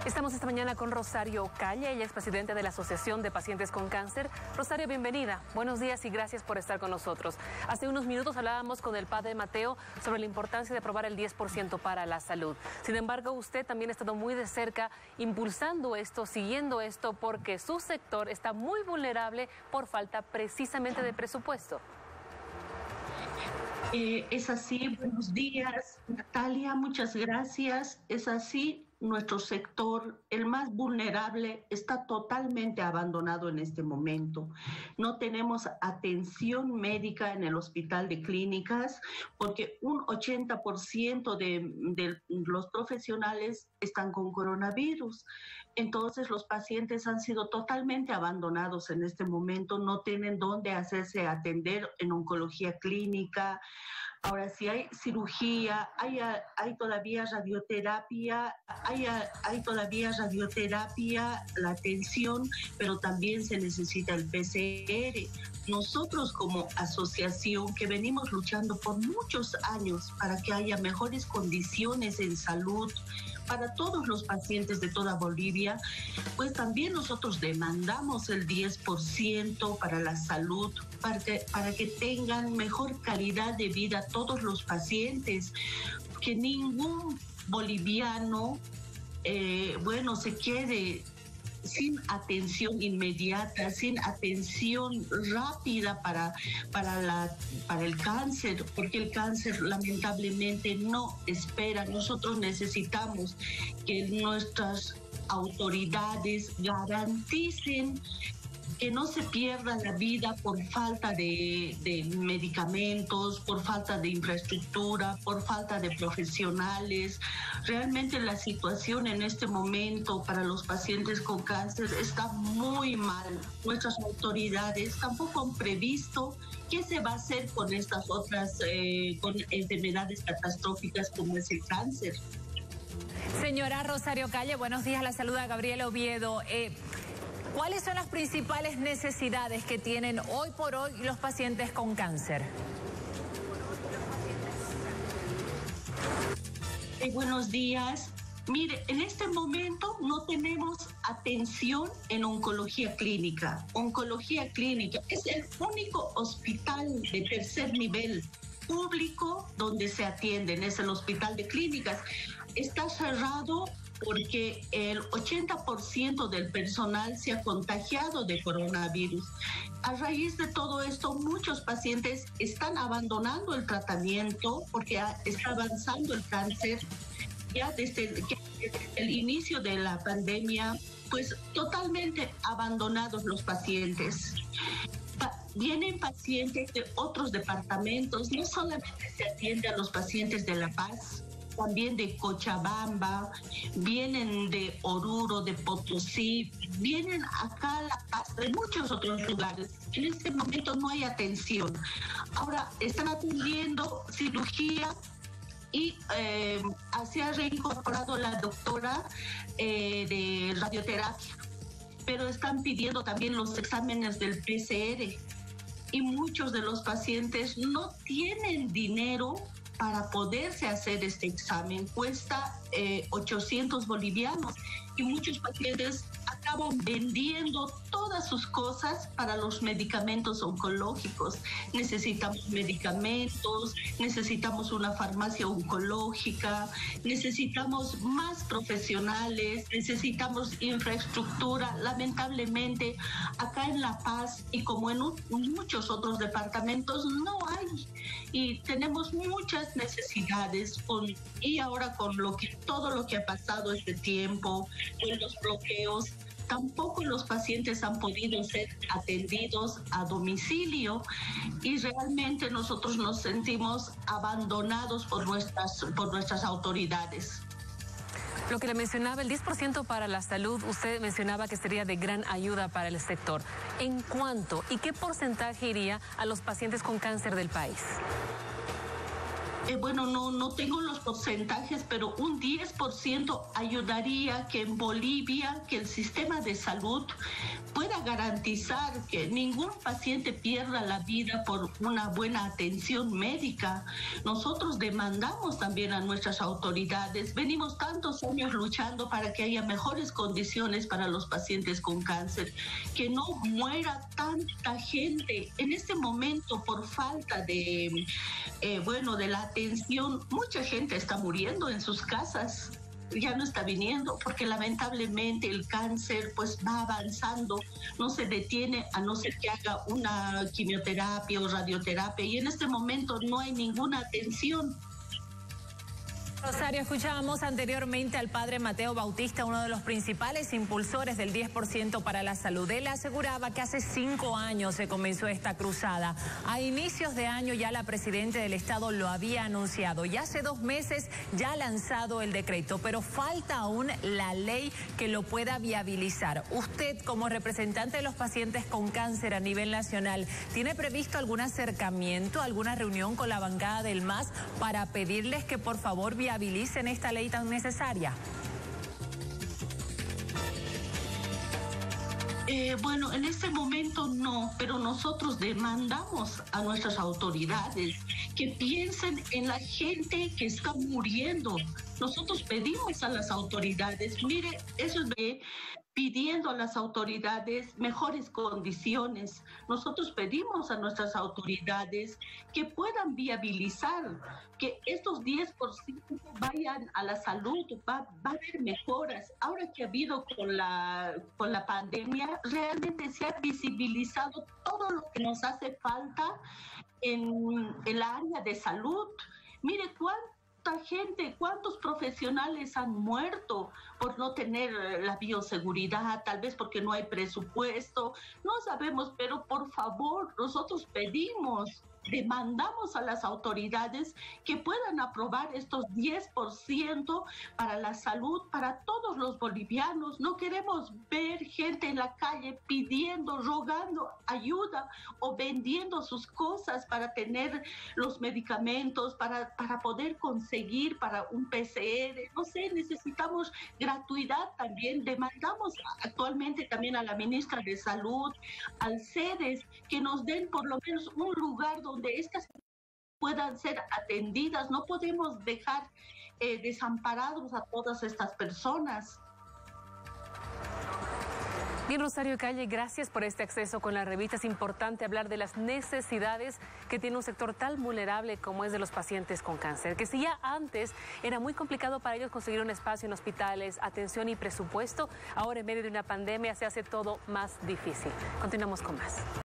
Estamos esta mañana con Rosario Calle, ella es presidenta de la Asociación de Pacientes con Cáncer. Rosario, bienvenida. Buenos días y gracias por estar con nosotros. Hace unos minutos hablábamos con el padre Mateo sobre la importancia de aprobar el 10% para la salud. Sin embargo, usted también ha estado muy de cerca impulsando esto, siguiendo esto, porque su sector está muy vulnerable por falta precisamente de presupuesto. Es así, buenos días, Natalia, muchas gracias. Es así, nuestro sector, el más vulnerable, está totalmente abandonado en este momento. No tenemos atención médica en el hospital de clínicas porque un 80% de los profesionales están con coronavirus. Entonces los pacientes han sido totalmente abandonados en este momento, no tienen dónde hacerse atender en oncología clínica. Ahora, si hay cirugía, hay todavía radioterapia, hay todavía radioterapia, la atención, pero también se necesita el PCR. Nosotros como asociación que venimos luchando por muchos años para que haya mejores condiciones en salud para todos los pacientes de toda Bolivia, pues también nosotros demandamos el 10% para la salud, para que tengan mejor calidad de vida todos los pacientes, que ningún boliviano, se quede sin atención inmediata, sin atención rápida para el cáncer, porque el cáncer lamentablemente no espera. Nosotros necesitamos que nuestras autoridades garanticen que no se pierda la vida por falta de medicamentos, por falta de infraestructura, por falta de profesionales. Realmente la situación en este momento para los pacientes con cáncer está muy mal. Nuestras autoridades tampoco han previsto qué se va a hacer con estas otras con enfermedades catastróficas como es el cáncer. Señora Rosario Calle, buenos días, la saluda Gabriela Oviedo. ¿Cuáles son las principales necesidades que tienen hoy por hoy los pacientes con cáncer? Buenos días. Mire, en este momento no tenemos atención en oncología clínica. Oncología clínica es el único hospital de tercer nivel público donde se atienden, es el hospital de clínicas. Está cerrado porque el 80% del personal se ha contagiado de coronavirus. A raíz de todo esto, muchos pacientes están abandonando el tratamiento porque está avanzando el cáncer. Ya desde el inicio de la pandemia, pues totalmente abandonados los pacientes. Vienen pacientes de otros departamentos, no solamente se atiende a los pacientes de La Paz, también de Cochabamba, vienen de Oruro, de Potosí, vienen acá a La Paz, de muchos otros lugares. En este momento no hay atención. Ahora están atendiendo cirugía y se ha reincorporado la doctora de radioterapia, pero están pidiendo también los exámenes del PCR y muchos de los pacientes no tienen dinero para poderse hacer este examen. Cuesta 800 bolivianos y muchos pacientes acaban vendiendo todas sus cosas para los medicamentos oncológicos. Necesitamos medicamentos, necesitamos una farmacia oncológica, necesitamos más profesionales, necesitamos infraestructura. Lamentablemente, acá en La Paz y como en muchos otros departamentos no hay. Y tenemos muchas necesidades y ahora con todo lo que ha pasado este tiempo, con los bloqueos, tampoco los pacientes han podido ser atendidos a domicilio y realmente nosotros nos sentimos abandonados por nuestras autoridades. Lo que le mencionaba, el 10% para la salud, usted mencionaba que sería de gran ayuda para el sector. ¿En cuánto y qué porcentaje iría a los pacientes con cáncer del país? Bueno, no tengo los porcentajes, pero un 10% ayudaría que en Bolivia, que el sistema de salud pueda garantizar que ningún paciente pierda la vida por una buena atención médica. Nosotros demandamos también a nuestras autoridades, venimos tantos años luchando para que haya mejores condiciones para los pacientes con cáncer, que no muera tanta gente en este momento por falta de, de la atención. Mucha gente está muriendo en sus casas, ya no está viniendo porque lamentablemente el cáncer pues va avanzando, no se detiene a no ser que haga una quimioterapia o radioterapia, y en este momento no hay ninguna atención. Rosario, escuchábamos anteriormente al padre Mateo Bautista, uno de los principales impulsores del 10% para la salud. Él aseguraba que hace 5 años se comenzó esta cruzada. A inicios de año ya la presidenta del Estado lo había anunciado y hace 2 meses ya ha lanzado el decreto, pero falta aún la ley que lo pueda viabilizar. Usted, como representante de los pacientes con cáncer a nivel nacional, ¿tiene previsto algún acercamiento, alguna reunión con la bancada del MAS para pedirles que por favor viabilicen esta ley tan necesaria? Bueno, en este momento no, pero nosotros demandamos a nuestras autoridades que piensen en la gente que está muriendo. Nosotros pedimos a las autoridades, mire, eso es de pidiendo a las autoridades mejores condiciones. Nosotros pedimos a nuestras autoridades que puedan viabilizar, que estos 10% vayan a la salud, va a haber mejoras. Ahora que ha habido con la pandemia, realmente se ha visibilizado todo lo que nos hace falta en el área de salud. Mire cuánta gente, cuántos profesionales han muerto por no tener la bioseguridad, tal vez porque no hay presupuesto, no sabemos, pero por favor, nosotros pedimos, demandamos a las autoridades que puedan aprobar estos 10% para la salud para todos los bolivianos. No queremos ver gente en la calle pidiendo, rogando ayuda o vendiendo sus cosas para tener los medicamentos, para poder conseguir para un PCR. No sé, necesitamos gratuidad también. Demandamos actualmente también a la ministra de Salud, al CEDES, que nos den por lo menos un lugar donde estas puedan ser atendidas. No podemos dejar desamparados a todas estas personas. Bien, Rosario Calle, gracias por este acceso con la revista. Es importante hablar de las necesidades que tiene un sector tan vulnerable como es de los pacientes con cáncer, que si ya antes era muy complicado para ellos conseguir un espacio en hospitales, atención y presupuesto, ahora en medio de una pandemia se hace todo más difícil. Continuamos con más.